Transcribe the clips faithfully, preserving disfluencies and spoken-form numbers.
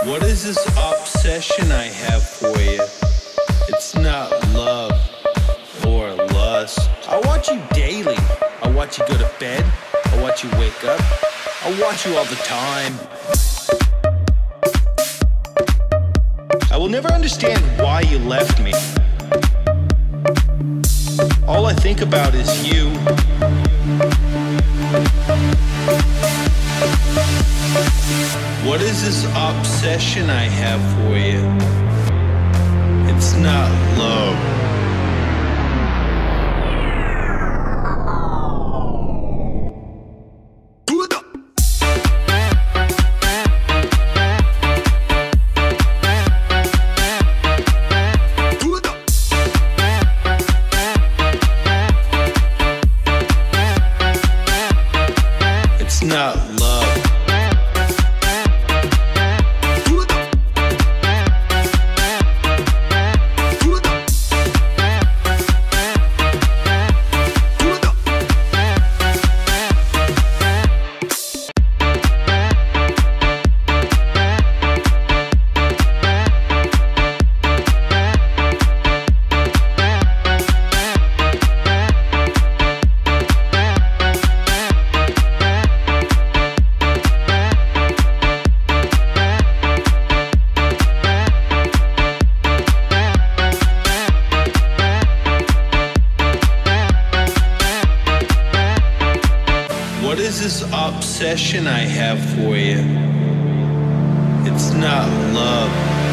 What is this obsession I have for you? It's not love or lust. I watch you daily. I watch you go to bed. I watch you wake up. I watch you all the time. I will never understand why you left me. All I think about is you. What is this obsession I have for you? It's not love. It's not love. What is this obsession I have for you? It's not love.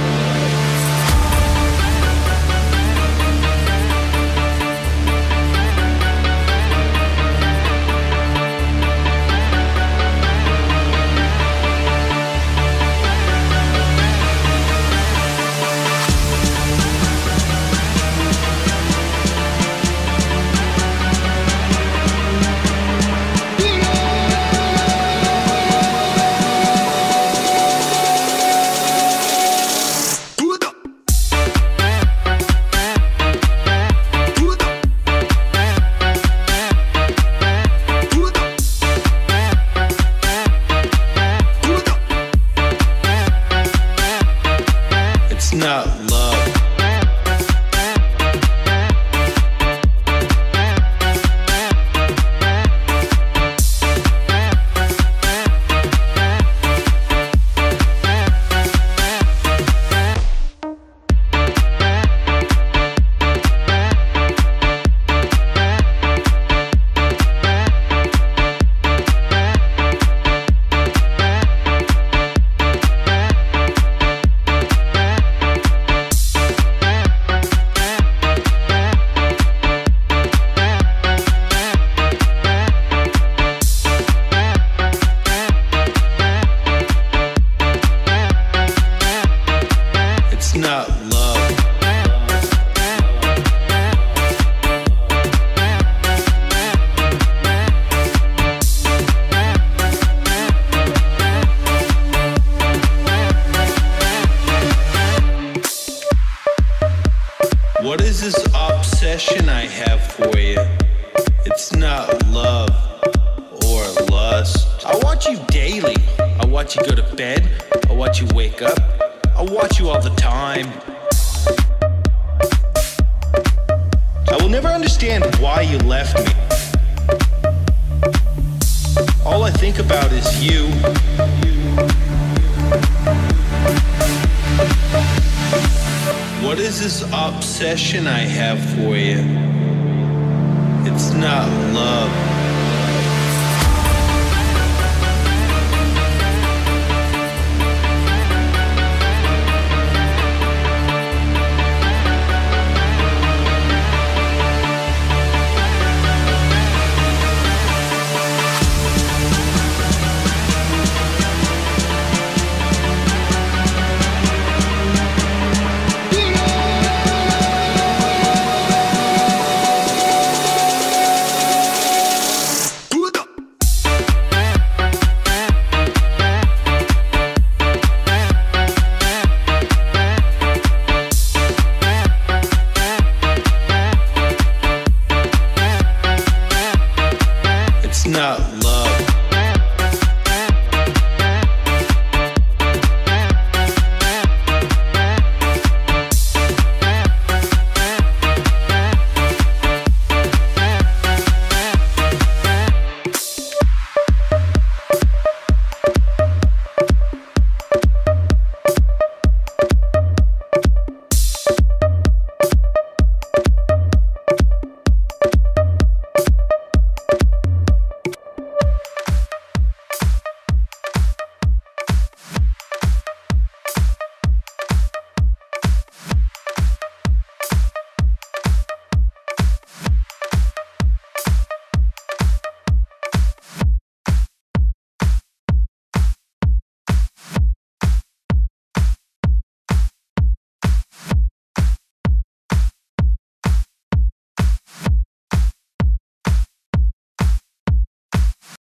It's not love. It's not love. What is this obsession I have for you? It's not love or lust. I watch you daily. I watch you go to bed. I watch you wake up. I watch you all the time. I will never understand why you left me. All I think about is you. What is this obsession I have for you? It's not love.